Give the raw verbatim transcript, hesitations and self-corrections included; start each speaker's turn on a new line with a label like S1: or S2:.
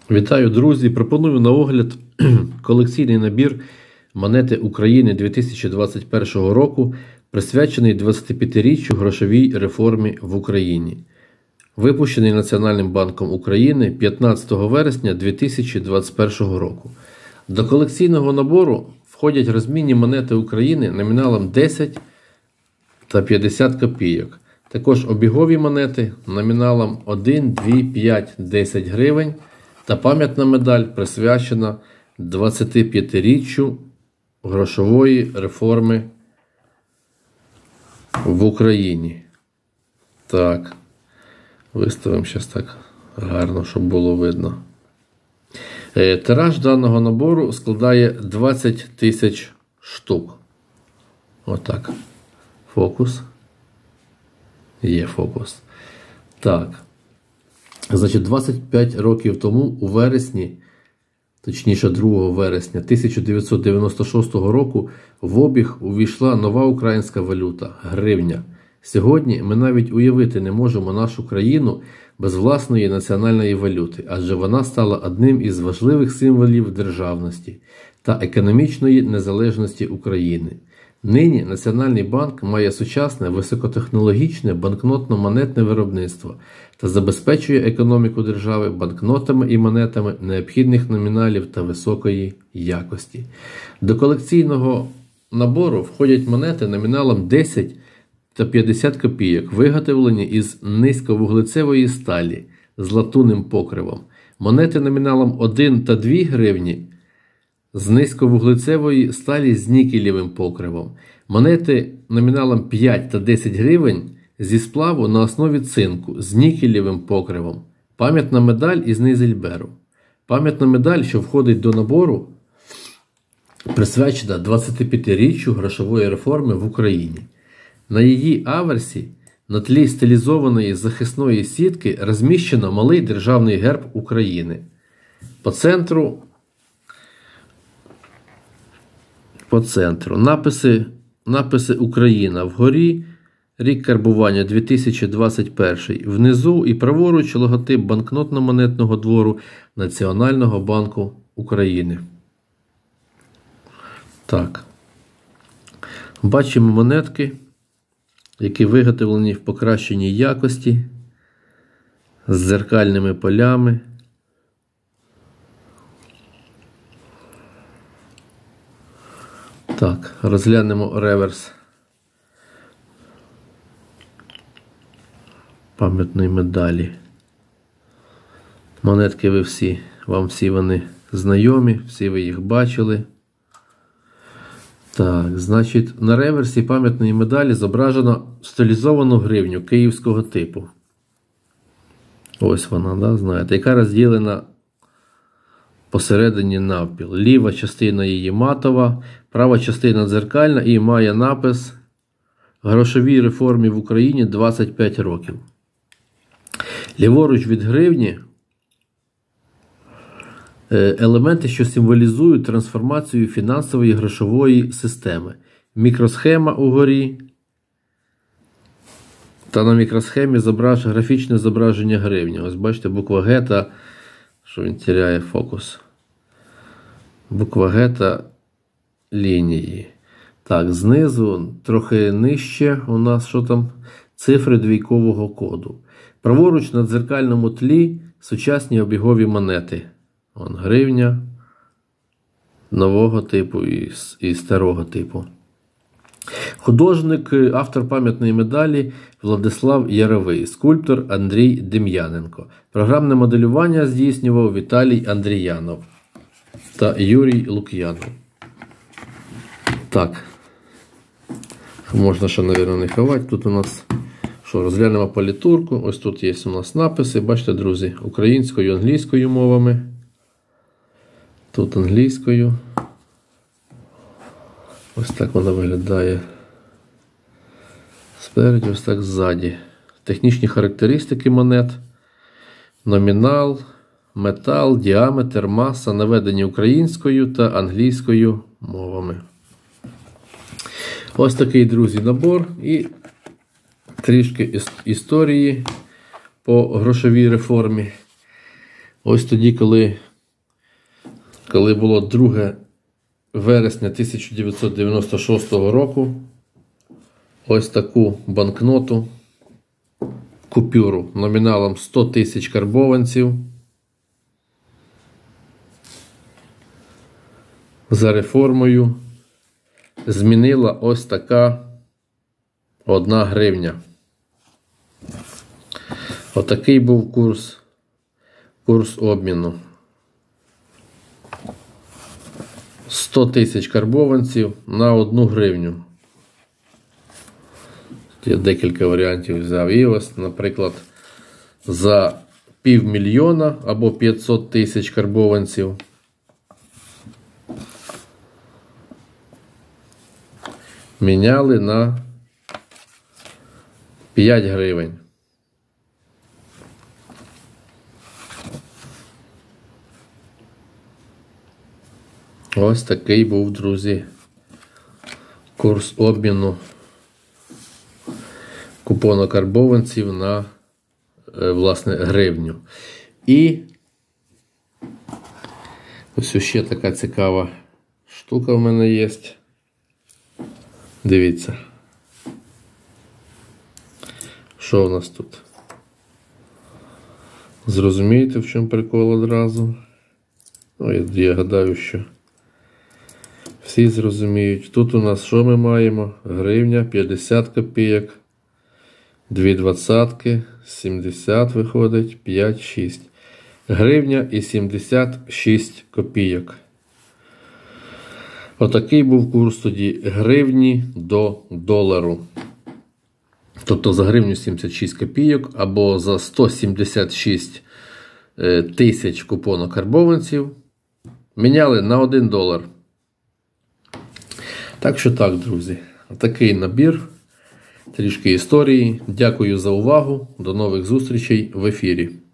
S1: Вітаю, друзі! Пропоную на огляд колекційний набір монети України дві тисячі двадцять першого року, присвячений двадцятип'ятиріччю грошовій реформі в Україні. Випущений Національним банком України п'ятнадцятого вересня дві тисячі двадцять першого року. До колекційного набору входять розмінні монети України номіналом десять та п'ятдесят копійок. Також обігові монети номіналом один, два, п'ять, десять гривень. Та пам'ятна медаль присвячена двадцятип'ятиріччю грошової реформи в Україні. Так, виставимо зараз так гарно, щоб було видно. Тираж даного набору складає двадцять тисяч штук. Отак. Фокус. Є фокус. Так. Значить, двадцять п'ять років тому, у вересні, точніше другого вересня тисяча дев'ятсот дев'яносто шостого року, в обіг увійшла нова українська валюта – гривня. Сьогодні ми навіть уявити не можемо нашу країну без власної національної валюти, адже вона стала одним із важливих символів державності та економічної незалежності України. Нині Національний банк має сучасне високотехнологічне банкнотно-монетне виробництво та забезпечує економіку держави банкнотами і монетами необхідних номіналів та високої якості. До колекційного набору входять монети номіналом десять та п'ятдесят копійок, виготовлені із низьковуглецевої сталі з латунним покривом. Монети номіналом один та дві гривні з низьковуглецевої сталі з нікелєвим покривом. Монети номіналом п'ять та десять гривень зі сплаву на основі цинку з нікелєвим покривом. Пам'ятна медаль із Нейзельберу. Пам'ятна медаль, що входить до набору, присвячена двадцятип'ятиріччю грошової реформи в Україні. На її аверсі на тлі стилізованої захисної сітки розміщено малий державний герб України. По центру По центру написи, написи «Україна» вгорі, рік карбування дві тисячі двадцять перший, внизу і праворуч логотип банкнотно-монетного двору Національного банку України. Так. Бачимо монетки, які виготовлені в покращеній якості, з дзеркальними полями. Так, розглянемо реверс пам'ятної медалі. Монетки ви всі, вам всі вони знайомі, всі ви їх бачили. Так, значить, на реверсі пам'ятної медалі зображено стилізовану гривню київського типу. Ось вона, да, знаєте, яка розділена посередині навпіл. Ліва частина її матова, права частина дзеркальна і має напис «Грошовій реформі в Україні двадцять п'ять років». Ліворуч від гривні елементи, що символізують трансформацію фінансової грошової системи. Мікросхема угорі. Та на мікросхемі зображ... графічне зображення гривні. Ось бачите, буква Г та, що він теряє фокус. Буква Г та лінії. Так, знизу, трохи нижче у нас, що там, цифри двійкового коду. Праворуч на дзеркальному тлі сучасні обігові монети. Вон гривня нового типу і, і старого типу. Художник, автор пам'ятної медалі Владислав Яровий, скульптор Андрій Дем'яненко. Програмне моделювання здійснював Віталій Андріянов та Юрій Лук'янов. Так, можна ще, мабуть, не ховати. Тут у нас, що, розглянемо політурку. Ось тут є у нас написи, бачите, друзі, українською, англійською мовами. Тут англійською. Ось так вона виглядає спереді, ось так ззаді. Технічні характеристики монет. Номінал, метал, діаметр, маса, наведені українською та англійською мовами. Ось такий, друзі, набор і трішки історії по грошовій реформі. Ось тоді, коли, коли було друге вересня тисяча дев'ятсот дев'яносто шостого року, ось таку банкноту, купюру номіналом сто тисяч карбованців за реформою змінила ось така одна гривня. Отакий був курс, курс обміну. сто тисяч карбованців на одну гривню. Я декілька варіантів взяв. І ось, наприклад, за півмільйона або п'ятсот тисяч карбованців міняли на п'ять гривень. Ось такий був, друзі, курс обміну купону карбованців на, власне, гривню. І ось ще така цікава штука в мене є. Дивіться. Що у нас тут? Зрозумієте, в чому прикол одразу? Ну, я, я гадаю, що всі зрозуміють. Тут у нас що ми маємо? Гривня, п'ятдесят копійок, дві двадцятки, сімдесят виходить, п'ять, шість. Гривня і сімдесят шість копійок. Отакий був курс тоді гривні до долару. Тобто за гривню сімдесят шість копійок або за сто сімдесят шість тисяч купонок карбованців міняли на один долар. Так що так, друзі. Такий набір. Трішки історії. Дякую за увагу. До нових зустрічей в ефірі.